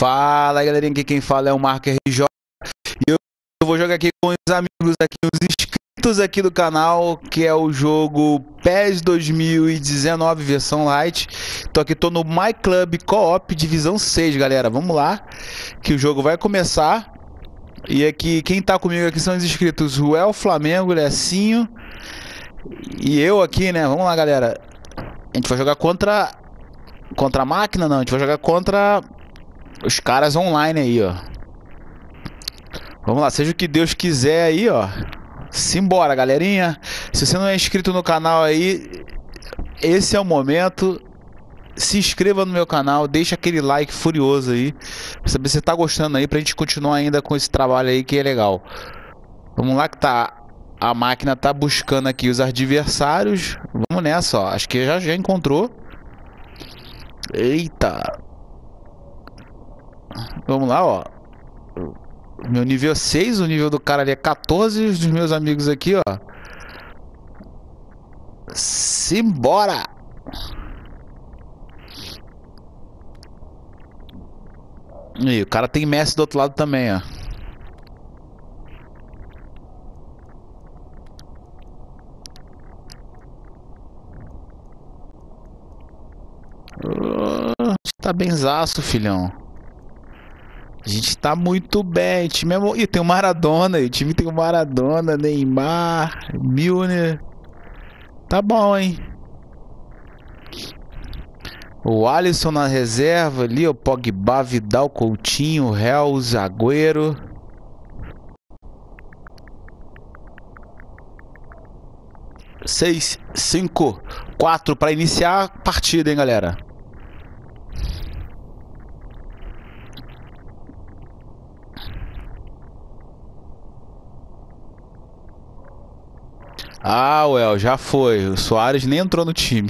Fala galerinha, aqui quem fala é o Marco RJ e eu vou jogar aqui com os amigos aqui, os inscritos aqui do canal, que é o jogo PES 2019 versão light. Tô no My Club Co-op Divisão 6, galera. Vamos lá, que o jogo vai começar. E aqui, quem tá comigo aqui são os inscritos, o El Flamengo, o Lecinho e eu aqui, né? Vamos lá, galera. A gente vai jogar contra a máquina, não. A gente vai jogar contra os caras online aí, ó. Vamos lá, seja o que Deus quiser aí, ó. Simbora, galerinha. Se você não é inscrito no canal aí, esse é o momento. Se inscreva no meu canal, deixa aquele like furioso aí, pra saber se você tá gostando aí, pra gente continuar ainda com esse trabalho aí que é legal. Vamos lá que tá. A máquina tá buscando aqui os adversários. Vamos nessa, ó. Acho que já encontrou. Eita. Vamos lá, ó. Meu nível 6, o nível do cara ali é 14, dos meus amigos aqui, ó. Simbora! E o cara tem Messi do outro lado também, ó. Tá benzaço, filhão. A gente tá muito bem. Time é... Ih, tem o Maradona. O time tem o Maradona, Neymar, Milner. Tá bom, hein? O Alisson na reserva ali, o Pogba, Vidal, Coutinho, Reus, Agüero. Seis, 5, 4 para iniciar a partida, hein, galera? Ah, well, já foi. O Soares nem entrou no time.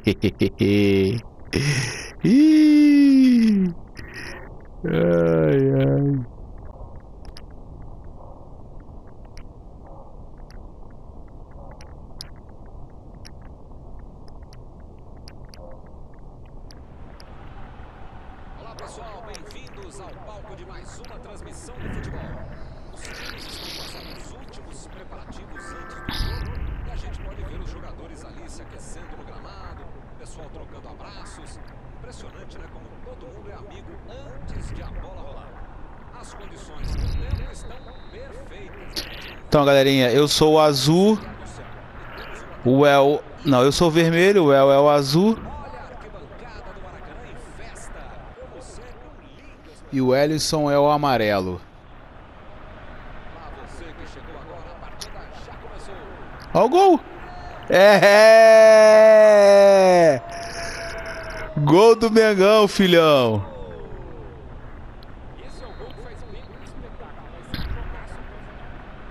Ih! Ai, ai. Olá pessoal, bem-vindos ao palco de mais uma transmissão de futebol. Os times estão fazendo os últimos preparativos antes do jogo e a gente pode ver os jogadores ali se aquecendo no gramado, o pessoal trocando abraços. Impressionante, né? Como todo mundo é amigo antes de a bola rolar. As condições do tempo estão perfeitas. Então, galerinha, eu sou o azul. O El... Não, eu sou o vermelho, o El é o azul. E o Ellison é o amarelo. Ó o gol! É! Gol do Mengão, filhão! Esse é o gol que faz bem pro espetáculo. Vai ser um jogaço até o final.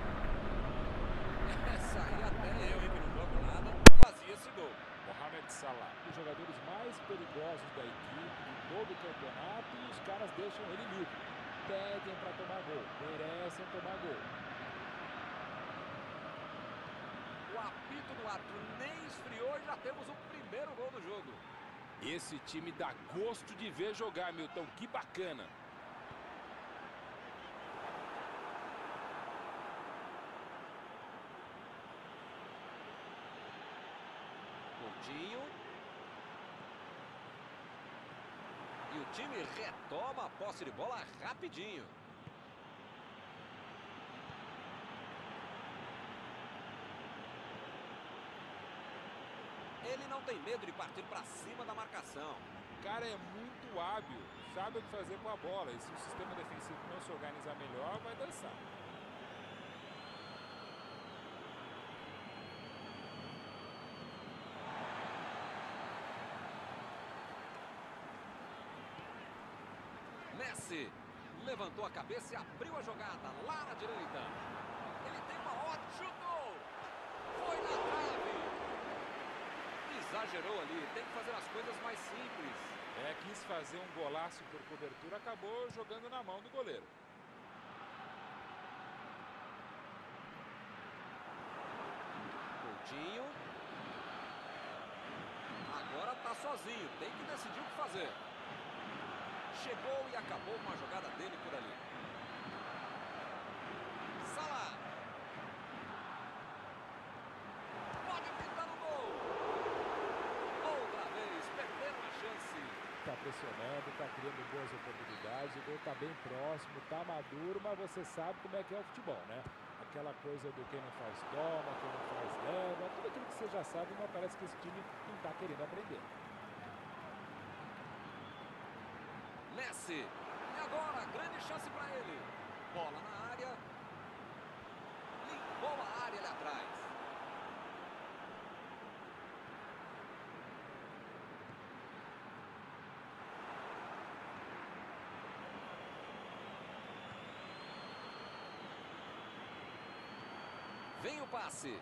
Essa aí até eu, que não jogo nada, fazia esse gol. Mohamed Salah, um dos jogadores mais perigosos da equipe, de todo o campeonato, e os caras deixam ele livre. Pedem para tomar gol, merecem tomar gol. O apito no árbitro nem esfriou e já temos o primeiro gol do jogo. Esse time dá gosto de ver jogar, Milton. Que bacana. Coutinho. E o time retoma a posse de bola rapidinho. Ele não tem medo de partir para cima da marcação. O cara é muito hábil, sabe o que fazer com a bola. E se o sistema defensivo não se organizar melhor, vai dançar. Messi levantou a cabeça e abriu a jogada lá na direita. Ele tem uma ótima, chutou! Foi na trave! Exagerou ali, tem que fazer as coisas mais simples. Quis fazer um golaço por cobertura, acabou jogando na mão do goleiro. Coutinho. Agora tá sozinho, tem que decidir o que fazer. Chegou e acabou com a jogada dele por ali. Salah. Pode pintar no gol. Outra vez, perderam a chance. Está pressionando, está criando boas oportunidades, o gol está bem próximo, está maduro, mas você sabe como é que é o futebol, né? Aquela coisa do quem não faz toma, quem não faz leva, tudo aquilo que você já sabe, mas parece que esse time não está querendo aprender. Messi. E agora, grande chance para ele. Bola na área. Limpou a área ali atrás. Vem o passe.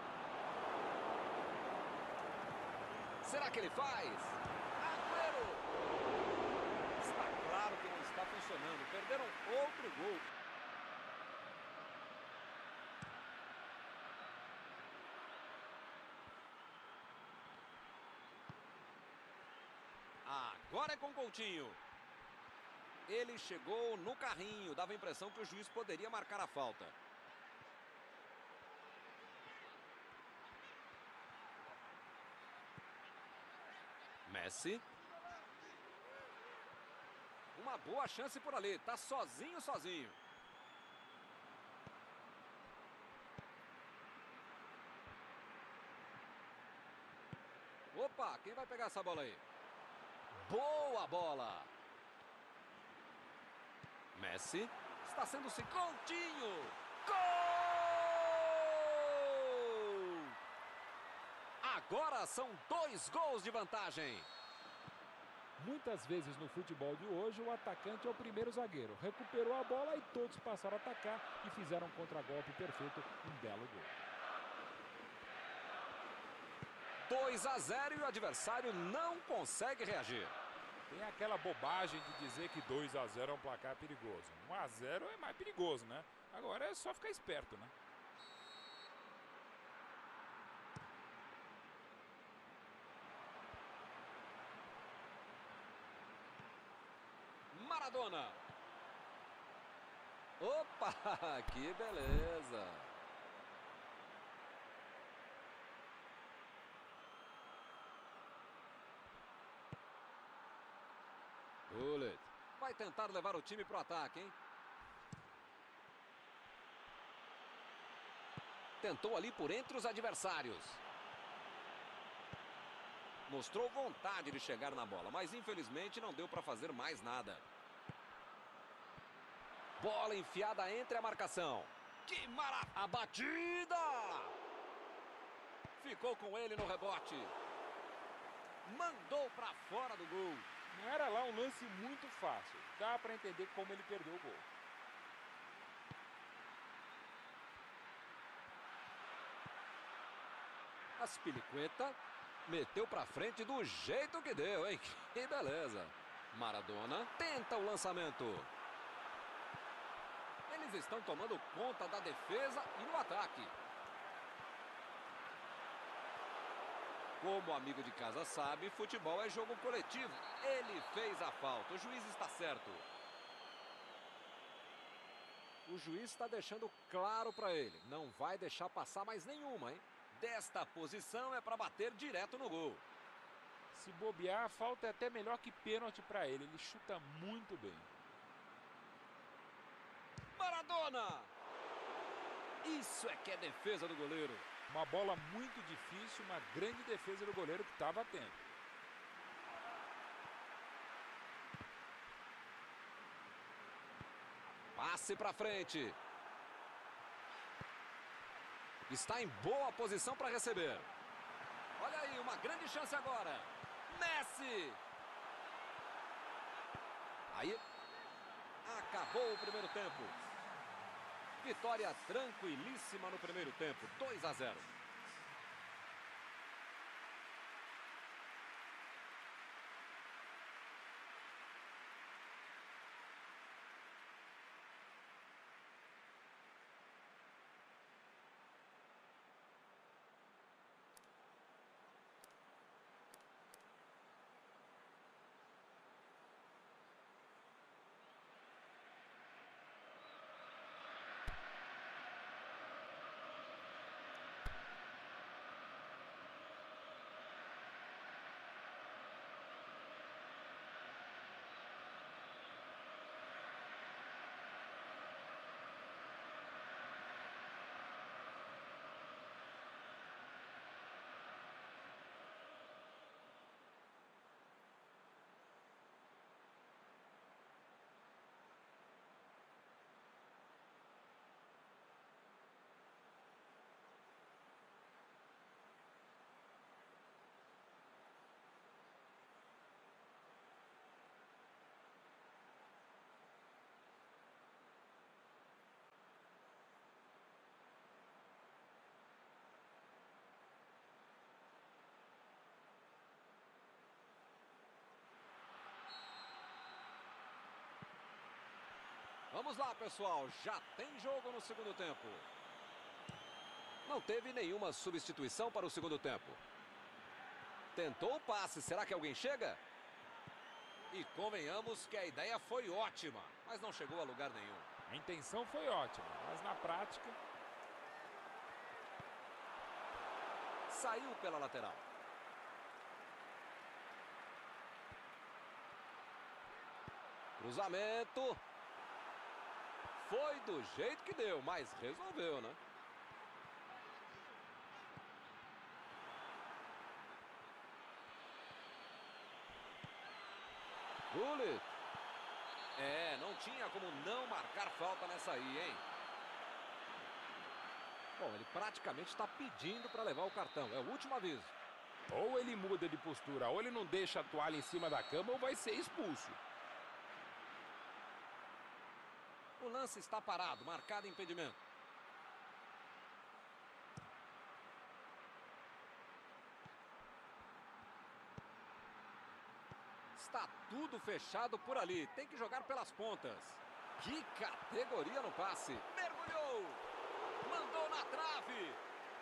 Será que ele faz? Agüero! Está claro que não está funcionando. Perderam outro gol. Agora é com Coutinho. Ele chegou no carrinho. Dava a impressão que o juiz poderia marcar a falta. Messi. Uma boa chance por ali. Tá sozinho. Opa, quem vai pegar essa bola aí? Boa bola. Messi. Está sendo Coutinho. Gol! Agora são 2 gols de vantagem. Muitas vezes no futebol de hoje, o atacante é o primeiro zagueiro. Recuperou a bola e todos passaram a atacar e fizeram um contragolpe perfeito, um belo gol. 2-0 e o adversário não consegue reagir. Tem aquela bobagem de dizer que 2-0 é um placar perigoso. 1-0 é mais perigoso, né? Agora é só ficar esperto, né? Maradona. Opa, que beleza. Gullit. Vai tentar levar o time para o ataque, hein? Tentou ali por entre os adversários. Mostrou vontade de chegar na bola, mas infelizmente não deu para fazer mais nada. Bola enfiada entre a marcação. Que maravilha! A batida! Ficou com ele no rebote. Mandou para fora do gol. Não era lá um lance muito fácil. Dá para entender como ele perdeu o gol. Aspilicueta meteu para frente do jeito que deu, hein? Que beleza. Maradona tenta o lançamento. Eles estão tomando conta da defesa e no ataque. Como o amigo de casa sabe, futebol é jogo coletivo. Ele fez a falta, o juiz está certo. O juiz está deixando claro para ele. Não vai deixar passar mais nenhuma, hein? Desta posição é para bater direto no gol. Se bobear, a falta é até melhor que pênalti para ele. Ele chuta muito bem. Maradona! Isso é que é defesa do goleiro. Uma bola muito difícil, uma grande defesa do goleiro que estava atento. Passe para frente. Está em boa posição para receber. Olha aí, uma grande chance agora. Messi! Aí, acabou o primeiro tempo. Vitória tranquilíssima no primeiro tempo, 2-0. Vamos lá, pessoal. Já tem jogo no segundo tempo. Não teve nenhuma substituição para o segundo tempo. Tentou o passe. Será que alguém chega? E convenhamos que a ideia foi ótima, mas não chegou a lugar nenhum. A intenção foi ótima, mas na prática... Saiu pela lateral. Cruzamento. Foi do jeito que deu, mas resolveu, né? Gullit. Não tinha como não marcar falta nessa aí, hein? Bom, ele praticamente está pedindo para levar o cartão. É o último aviso. Ou ele muda de postura, ou ele não deixa a toalha em cima da cama, ou vai ser expulso. O lance está parado, marcado impedimento. Está tudo fechado por ali. Tem que jogar pelas pontas. Que categoria no passe. Mergulhou. Mandou na trave.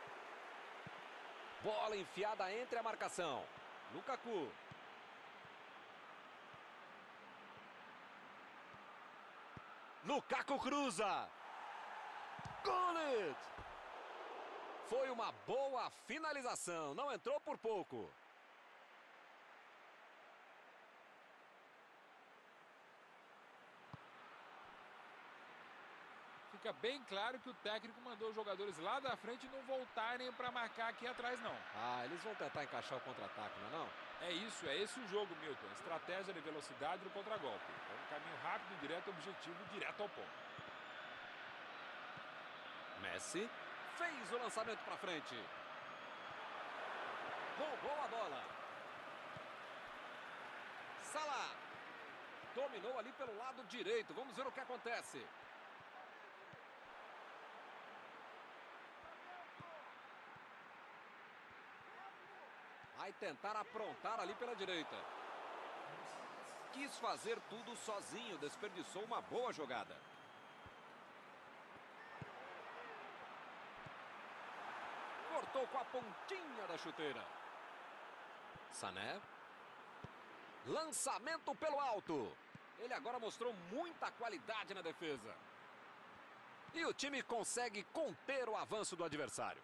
Bola enfiada entre a marcação. Lukaku. Lukaku cruza. Gullit. Foi uma boa finalização. Não entrou por pouco. Fica bem claro que o técnico mandou os jogadores lá da frente não voltarem para marcar aqui atrás, não. Eles vão tentar encaixar o contra-ataque, não é não? É isso, é esse o jogo, Milton. Estratégia de velocidade no contragolpe. É um caminho rápido, direto, objetivo, direto ao ponto. Messi fez o lançamento para frente. Roubou a bola. Salah. Dominou ali pelo lado direito. Vamos ver o que acontece. Vai tentar aprontar ali pela direita. Quis fazer tudo sozinho, desperdiçou uma boa jogada. Cortou com a pontinha da chuteira. Sané. Lançamento pelo alto. Ele agora mostrou muita qualidade na defesa. E o time consegue conter o avanço do adversário.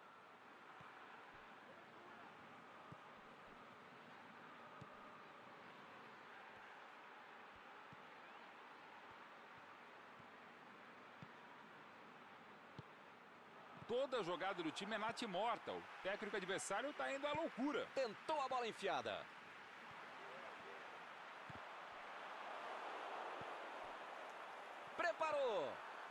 Toda jogada do time é natimorta. O técnico adversário está indo à loucura. Tentou a bola enfiada. Preparou.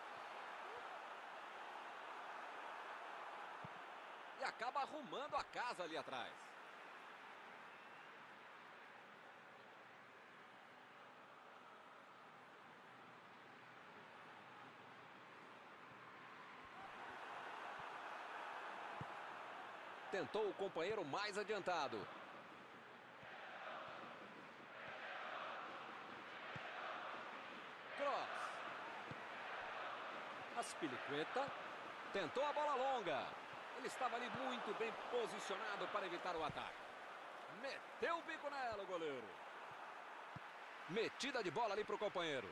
E acaba arrumando a casa ali atrás. Tentou o companheiro mais adiantado. Cross. Aspilicueta. Tentou a bola longa. Ele estava ali muito bem posicionado para evitar o ataque. Meteu o bico nela o goleiro. Metida de bola ali para o companheiro.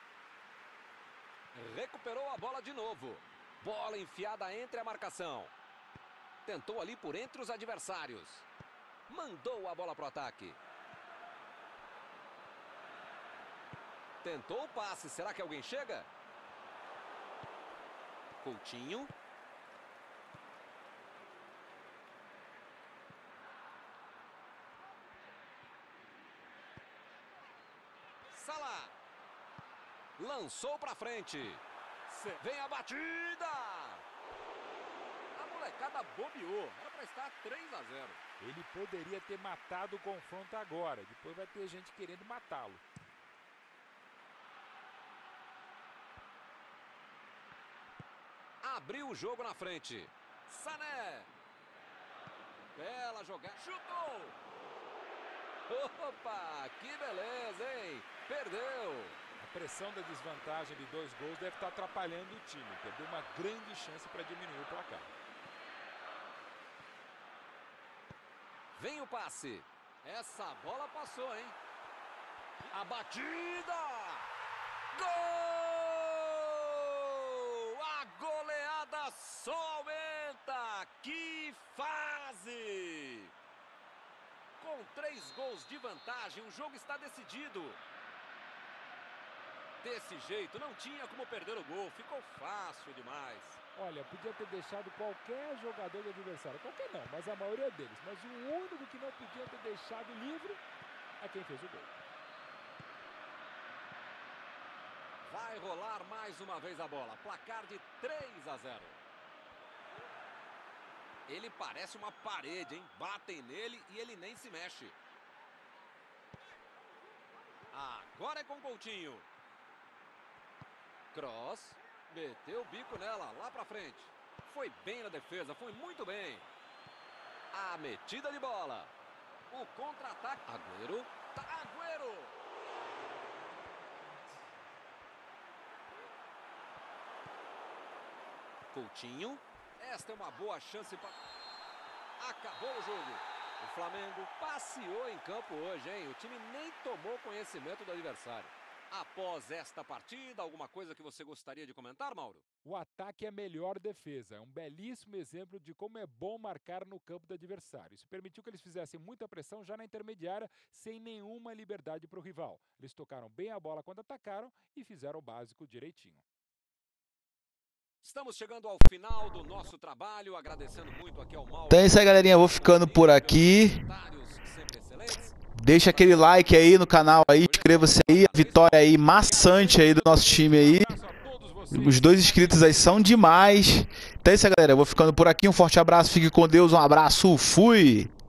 Recuperou a bola de novo. Bola enfiada entre a marcação. Tentou ali por entre os adversários. Mandou a bola para o ataque. Tentou o passe. Será que alguém chega? Coutinho. Salah. Lançou para frente. Vem a batida. A molecada bobeou. Era para estar 3-0. Ele poderia ter matado o confronto agora. Depois vai ter gente querendo matá-lo. Abriu o jogo na frente. Sané. Bela jogada. Chutou. Opa, que beleza, hein? Perdeu. pressão da desvantagem de 2 gols deve estar atrapalhando o time. Perdeu uma grande chance para diminuir o placar. Vem o passe. Essa bola passou, hein? A batida! Gol! A goleada só aumenta! Que fase! Com 3 gols de vantagem, o jogo está decidido. Desse jeito, não tinha como perder o gol. Ficou fácil demais. Olha, podia ter deixado qualquer jogador do adversário. Qualquer não, mas a maioria deles. Mas o único que não podia ter deixado livre é quem fez o gol. Vai rolar mais uma vez a bola. Placar de 3-0. Ele parece uma parede, hein? Batem nele e ele nem se mexe. Agora é com Coutinho. Cross. Meteu o bico nela, lá pra frente. Foi bem na defesa, foi muito bem. A metida de bola. O contra-ataque. Agüero. Agüero. Coutinho. Esta é uma boa chance para... Acabou o jogo. O Flamengo passeou em campo hoje, hein? O time nem tomou conhecimento do adversário. Após esta partida, alguma coisa que você gostaria de comentar, Mauro? O ataque é a melhor defesa. É um belíssimo exemplo de como é bom marcar no campo do adversário. Isso permitiu que eles fizessem muita pressão já na intermediária, sem nenhuma liberdade para o rival. Eles tocaram bem a bola quando atacaram e fizeram o básico direitinho. Estamos chegando ao final do nosso trabalho, agradecendo muito aqui ao Mauro. Então é isso aí, galerinha. Eu vou ficando por aqui. Deixa aquele like aí no canal aí, inscreva-se aí, a vitória aí maçante aí do nosso time aí. Os 2 inscritos aí são demais. Então é isso aí, galera. Eu vou ficando por aqui. Um forte abraço, fique com Deus, um abraço, fui!